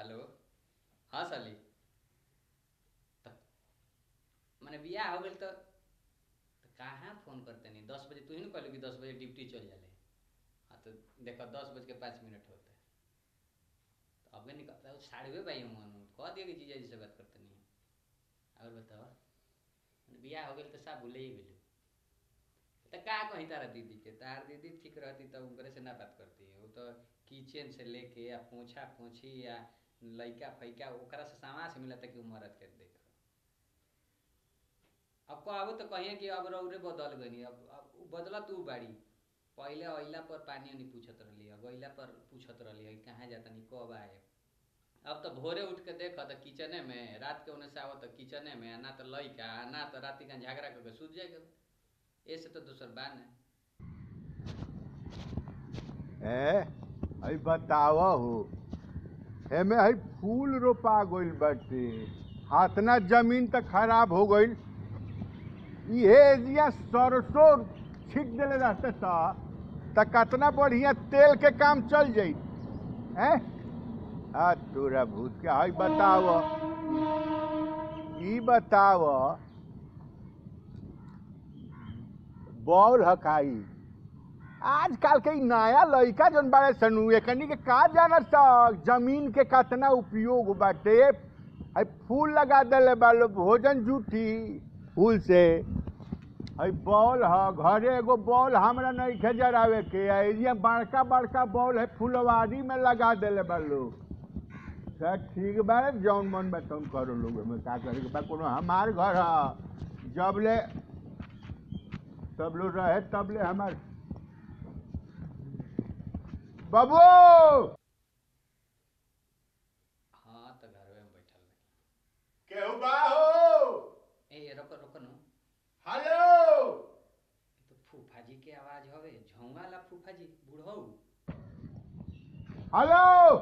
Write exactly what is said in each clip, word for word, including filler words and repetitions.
Hello हाँ साली मैंने बियाह हो गई तो, तो कहाँ फोन करते नहीं दस बजे तू ही ना कहलू कि दस बजे ड्यूटी चल जाले। हाँ तो देखो दस बज के पाँच मिनट होते तो अब निकलता साढ़े भाई मन कह दिया कि जीजा जी से बात करते नहीं। और बताओ बियाह हो गई तो सब भूले ही गलू तो का कहीं तारा दीदी के तार दीदी ठीक रहती तो उनकरे से ना बात करती है। वो तो किचन से लेके या पोछा पोछी या लइका फैका ओकरा से सामान से मिला कि मरद के देख अब कहबो तो कहिए कि अब रौरे बदल गई अब, अब बदला तू बाड़ी पहले अइला पर पानी नहीं पूछत रही गइला पर पूछत रही कहाँ जाता नहीं कब आए। अब तो भोरे उठ के देख तो किचने में रात के उन्हें से आवत तो किचने में ना तो लइका ना तो रात का झगड़ा करके सूझ जाएगा ऐसे तो दूसर बान है। ए बताव हो एमे है फूल रोपा गइल बाटे हाथना जमीन तो खराब हो गइल ये एरिया सरसों छिट देले रहते तो कितना बढ़िया तेल के काम चल जाई हैं। आ तोरा भूत के है बताव ई बताव बॉल हकाई आजकल के नया लड़का जन बारे सनु एकनी के का जानत जमीन के कितना उपयोग बाटे है फूल लगा देले बालो भोजन जूठी फूल से है बॉल है घरे एगो बॉल हमरा नहीं खेजरावे के एरिया बड़का बड़का बॉल है फुलवारी में लगा देले बालो सर ठीक बा जौन मन बा तुम करो लोग में का करे के बा कोनो हमार घर है जब ले सब लोग रहे तब ले हमार बाबू हाँ तो घर में बैठल केहू बा हो ए रोको रोको नो हेलो तो फूफा जी के आवाज हवे झोंगा ला फूफा जी बूढ़ो हेलो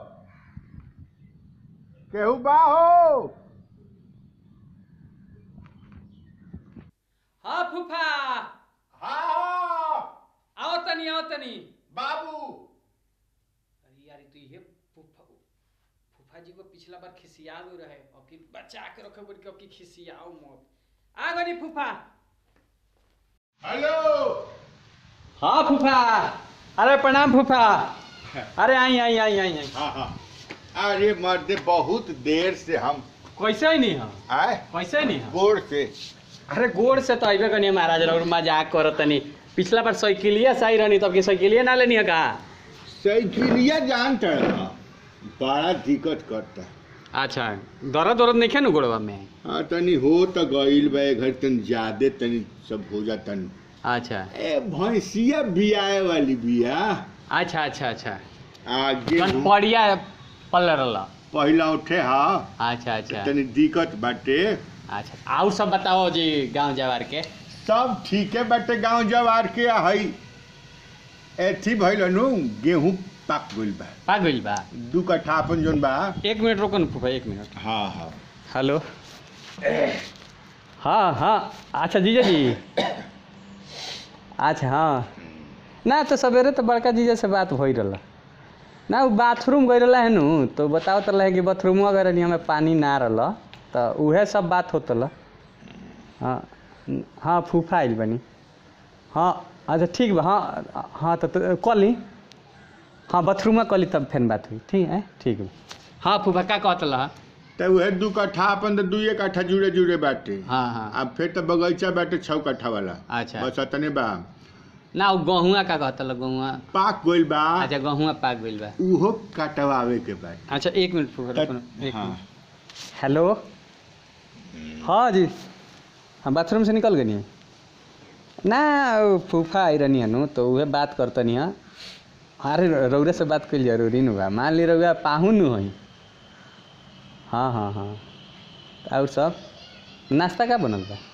केहू बा हो हाँ फूफा हाँ आओ तनी आओ तनी बाबू अरे यार तू ये फूफा फूफा जी को पिछला बार खिसिया दो रहे अब की बचा के रखे बोल के अब की खिसियाओ मत आ गनी फूफा। हेलो हाँ फूफा अरे प्रणाम फूफा अरे आई आई आई आई आई हाँ हाँ अरे मर्दे बहुत देर से हम कैसे ही नहीं हम आए कैसे ही नहीं हम गोड़ से अरे गोड़ से तो अबे कनी महाराज और मजाक करत तनी पिछला बार साइकिलिया सही रहनी तब की साइकिलिया ना लेनी है का साइकिलिया जानता है बड़ा दिक्कत करता। अच्छा दर्द दर्द नहीं खेनु गोड़वा में हाँ तनी हो तो गईल बा घर तन ज्यादा तनी सब हो जाता। अच्छा ए भैंसिया बियाए वाली बिया अच्छा अच्छा अच्छा आगे कन पड़िया पल्लरला पहला उठे हाँ अच्छा अच्छा तनी दिक्कत बाटे। अच्छा और सब बताओ जी गांव जवार के सब ठीक है बाटे गांव जवार के हई एथी भइल नु गेहूं पाक गइल बा पाक गइल बा दू कट्ठा अपन जोन बा। एक मिनट रुको न फूफा एक मिनट हाँ हाँ हेलो हाँ हाँ अच्छा जीजा जी अच्छा हाँ ना तो सवेरे तो बड़का जीजा से बात हो रहा ना वो बाथरूम गई रहा है नु तो बताओ तो रहे कि बाथरूम अगर नहीं हमें पानी ना रहा तो उहे सब बात होता हाँ हाँ फूफा आइल बनी हाँ अच्छा ठीक बा हाँ हाँ तो, तो कली हाँ बाथरूम कली तब फिर बात हुई ठीक है ठीक है हाँ फूफा का कहता तो वह दू कट्ठा अपन तो दुए कट्ठा जुड़े जुड़े बाटे। हाँ हाँ अब फिर तो बगीचा बाटे छह कट्ठा वाला। अच्छा बस अतने बा ना वो गहुआ का कहता गहुआ पाक गइल बा। अच्छा गहुआ पाक गइल बा उहो कटवावे के बा। अच्छा एक मिनट फूफा एक हाँ मिनट हेलो हाँ जी हाँ बाथरूम से निकल गई ना फूफा आई रहनी है तो वह बात करतनी है अरे रौरे से बात कर जरूरी नु बा मान ली रौआ पाहुन नु है। हाँ हाँ हाँ और सब नाश्ता का बनल बा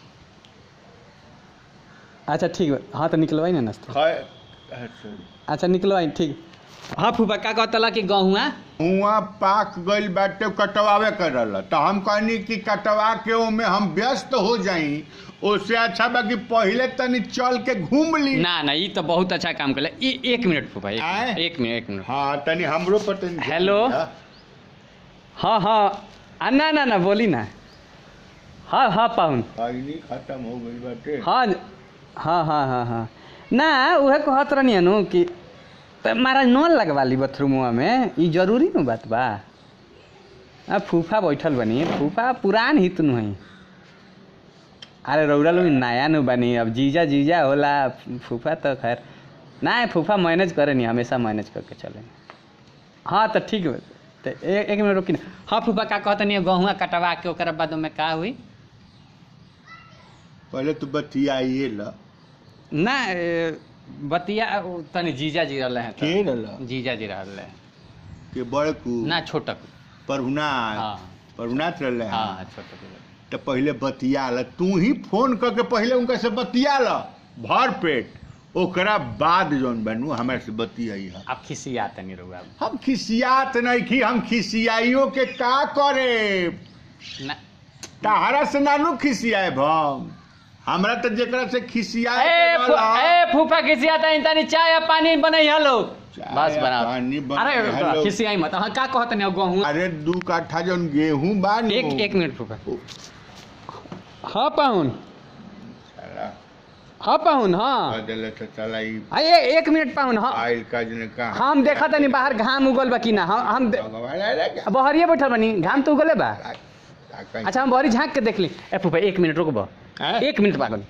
अच्छा ठीक बा हाँ तो निकलवाई ना नाश्ता अच्छा निकलवाई ठीक हाँ फूफा का कहता कि गहुआ हुआ पाक गइल बाटे कटवावे कर रहा तो हम कहनी कि कटवा के ओमे हम व्यस्त हो जाई उससे अच्छा बा कि पहले तनी चल के घूम ली। ना ना ये तो बहुत अच्छा काम कर एक मिनट फूफा एक, एक मिनट एक मिनट हाँ तनी हमरो पर तनी हेलो हाँ हाँ आ, ना ना ना बोली ना। हाँ हाँ पाहुन खैनी खत्म हो गई बाटे। हाँ हाँ हाँ हाँ हाँ ना उहे कहत रहनी नु कि तो महाराज नल लगवा ली बाथरूमवा में, ई जरूरी नु बात बा। आ फूफा बैठल बनी, फूफा पुरान हित नु है। अरे रौरा लोग नया नु बनी, अब जीजा जीजा होला, फूफा तो खैर ना, फूफा मैनेज करे नहीं, हमेशा मैनेज करके चले। हाँ तो ठीक है, तो ए, एक मिनट रुकी ना। हाँ फूफा का कहता नहीं गहुआ कटवा के ओकर बाद में का हुई? पहले तो बतियाइए ला ना ए, बतिया तनी जीजा जी रहले हैं के रहला जीजा जी रहले के बड़कू ना छोटक परुना हाँ परुना रहले हैं। हाँ छोटक तो पहले बतिया ला, तू ही फोन करके पहले उनका से बतिया ला भर पेट, ओकरा बाद जौन बनू हमारे से बतियाई है। आप खिसियाते नहीं रहुआ? हम खिसियात नहीं की, हम खिसियाइयों के का करे ना ताहरा से नानू खिसियाए भम, हमरा तो जेकरा से खिसियाए ए के फू, वाला। ए फूफा खिसियाता है तनी चाय या पानी बनै हेलो बस बना। पानी बना अरे खिसियाई मत। हां का कहत नहीं गहूं? अरे दू काठा जौन गेहूं बा नु। एक एक मिनट फूफा। हाँ पाहुन हाँ पाहुन हाँ बदले तो चला ई अरे एक मिनट पाहुन। हाँ आइल का जने का हम देखा तनी बाहर घाम उगल बा कि ना? हम हम दे- बहरिए बैठल बनी, घाम तो उगले बा। अच्छा हम बहरी झाँक के देख ली। ए फूफा एक मिनट रुक बा, एक मिनट पागल।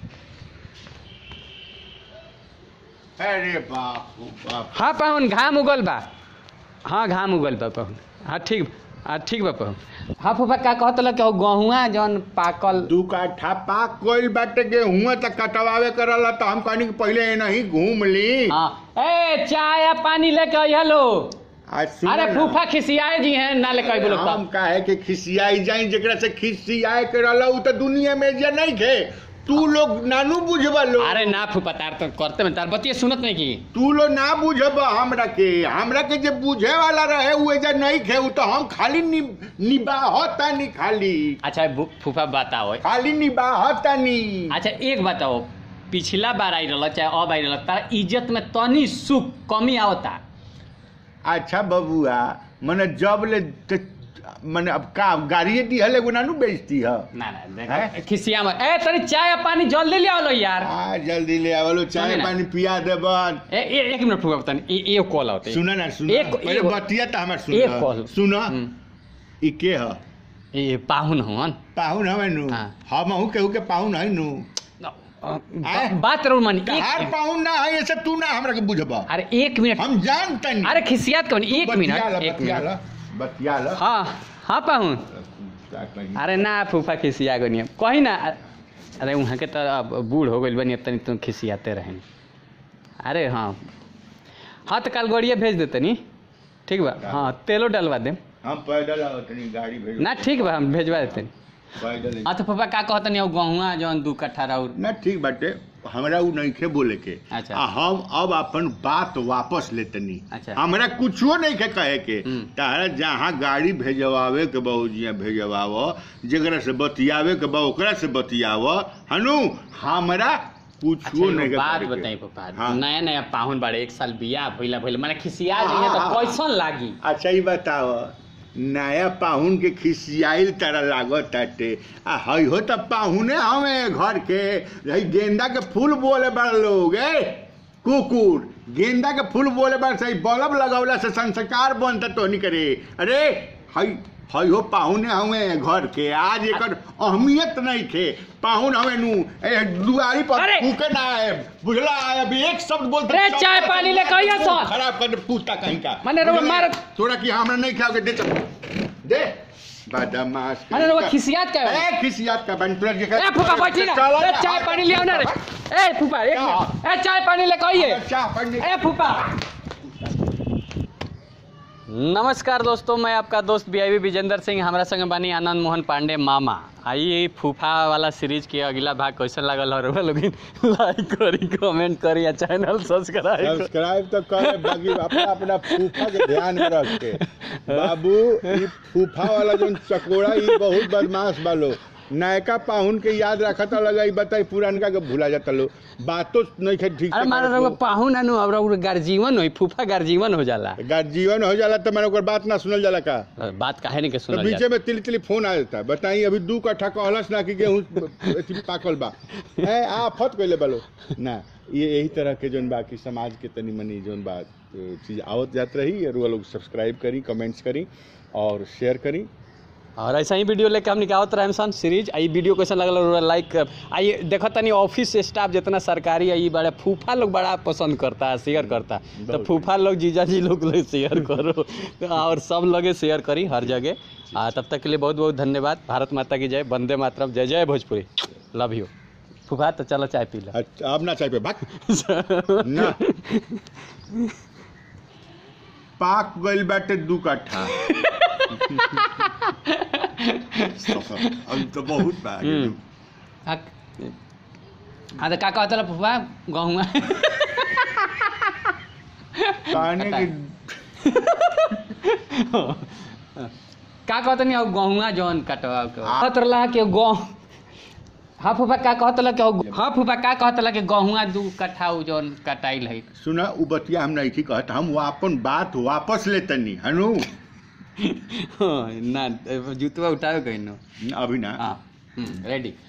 अरे बाप रे बाप। हाँ पाहुन घाम उगल बा। हाँ घाम उगल बा पाहुन। हाँ ठीक, हाँ ठीक बा पाहुन। हाँ फूफा का कहत ल कि गहुआ जौन पाकल दू काठा पाक कोइल बाटे गेहूं त कटवावे करला, तो हम कहनी कि पहले नहीं घूम ली। हाँ ए चाय या पानी लेके आइए लो। आज सुन अरे ना, फूफा खिसियाए जी हैं ना लेके आइए लोग। हम काहे के खिसियाई जाई, जेकरा से खिसियाए करला उ त दुनिया में जे नहीं खे, तू लोग नानू बुझबा लो। अरे ना फूफा तार तो करते में तार बतिए सुनत नहीं की। तू लोग ना बुझब हमरा के, हमरा के जे बुझे वाला रहे उ जे नहीं खे, उ तो हम खाली नि, निबाहता नहीं खाली अच्छा बु- फूफा बताओ। खाली निबाहता नहीं। अच्छा एक बताओ, पिछला बार आई रहल चाहे अब आई रहल, तार इज्जत में तनी सुख कमी आवता? अच्छा बबुआ मने जब ले त- मने अब का गाड़िए दी हले एगो नानू बेचती है। ना ना हैं? देख खिसिया मत। ए तनी चाय पानी जल्दी ले आओ यार। आ जल्दी ले आवलो, चाय सुने ना। पानी पिया देबन। ए, ए, एक मिनट फूफा बतानी ए ए कॉल आवते। सुना ना सुना, एक- पहले एक- बतिया त हमर सुन एक कॉल। सुना हम्म। ई के ह? ए पाहुन हवन। पाहुन हवे नु। हाँ। हम हूं केहू के पाहुन है नु। आए? बात रो मानी तहार एक पाहुन ना है, ऐसे तू ना हमरा के बुझबा। अरे एक मिनट। हम जानता नहीं। अरे खिसियात कौन? एक मिनट एक बतिया मिनट। ला बतिया ला। हाँ हाँ पाहुन। क्या कही? अरे ना फूफा खिसिया गो नहीं कही ना। अरे वहाँ के तो अब बूढ़ हो गई बनी, अब तनी तुम खिसियाते रहें। अरे हाँ हाँ तो कल गड़िया भेज देते नी, ठीक बा? हाँ तेलो डलवा दे। हम पैदल आवत नहीं, गाड़ी भेज ना ठीक बा हम भेजवा देते। पैदल। हाँ तो फूफा का कहते नहीं गहुआ जौन दू कट्ठा और ना ठीक बाटे, हमरा उ नहीं खे बोले के। अच्छा। आ हम अब अपन बात वापस लेतनी। अच्छा। हमरा कुछो नहीं के कहे के। हम्म। तारा जहाँ गाड़ी भेजवावे के बहुजिया भेजवावो, जेकरा से बतियावे के बा ओकरा से बतियावो हनु, हमरा कुछो अच्छा नहीं एगो के बात करे के। बताई पापा। हाँ। नया नया पाहुन बाड़े, एक साल बियाह भइला भइला माने खिसिया जी हाँ, तो हाँ, कैसन लागी? अच्छा ये बताओ, नया पाहुन के खिसियाइल तारा लागत ताटे, आ हई हो त पाहुने हमें घर के रही गेंदा के फूल बोले बड़ लोग ए कुकुर, गेंदा के फूल बोले बड़ सही बल्ब लगौला से संस्कार बनता तो नहीं करे। अरे हई हई हो पाहुने हमें घर के, आज एकर अहमियत नहीं थे। पाहुन हमें नु ए दुआरी पर अरे! फूके ना है, बुझला? अभी एक शब्द बोलते अरे चाय पानी ले कहिया सर। खराब कर दे पूछता कहीं का। मने रो बुझले? मार- थोड़ा कि हमरा नहीं खाओगे, दे चल दे बदमाश। अरे रो खिसियात का है? ए खिसियात का बन तुला जे ए फूफा बैठी ना। ए चाय पानी ले आओ ना रे। ए फूफा एक मिनट। ए चाय पानी ले कहिए। चाय पानी। ए फूफा। नमस्कार दोस्तों, मैं आपका दोस्त B I B Vijendra Singh, हमारा संग बानी आनंद मोहन पांडे मामा। आई फूफा वाला सीरीज के अगला भाग कैसे लागल हो रहा लोग लाइक करी, कमेंट करी या चैनल सब्सक्राइब सब्सक्राइब तो करे, बाकी अपना अपना फूफा के ध्यान में रख के। बाबू ई फूफा वाला जो चकोड़ा ई बहुत बदमाश बालो, नयका पाहुन के याद रखत लगा बताई पुरानका के भूला जाता लो बातो नहीं खे ठीक अरे मारे रउआ पाहुन अनु और गार्जीवन होई फूफा गार्जीवन हो जाला गार्जीवन हो जाला तो मैंने ओकर बात ना सुनल जाला का बात काहे नहीं के सुनल तो बीचे में तिली तिली फोन आ जाता बताई अभी दू कट्ठा कहलस ना कि गेहूं एथी पाकल बा है आफत कइले बालो ना ये यही तरह के जोन बाकी समाज के तनी मनी जोन बात चीज़ आवत जात रही और वो लोग सब्सक्राइब करी कमेंट्स करी और शेयर करी और ऐसा ही वीडियो लेके हम निकालत रहे सन सीरीज आई वीडियो कैसा लगल लाइक आई देखो तनी ऑफिस स्टाफ जितना सरकारी आई बड़े फूफा लोग बड़ा पसंद करता है शेयर करता है तो फूफा लोग जीजा जी लोग लोग शेयर करो और सब लोग शेयर करी हर जगह आ तब तक के लिए बहुत बहुत धन्यवाद। भारत माता की जय, वंदे मातरम, जय जय भोजपुरी, लव यू। फूफा तो चलो चाय पी लो। अच्छा अब ना चाय पे भाग ना पाक गइल बाटे दू कट्ठा अब तो बहुत बा आ तो का कहता फूफा गहुआ कहने की का कहता नहीं गहुआ जौन कटवा कहतला के गहूँ हाँ फूफा का कहतला के हाँ फूफा का कहतला के गहुआ दू कट्ठा जौन कटाइल है। सुना उ बतिया हम नहीं कहत हम अपन बात वापस ले तनी हनु ना जुतवा उठावे कहीं अभी ना हाँ रेडी।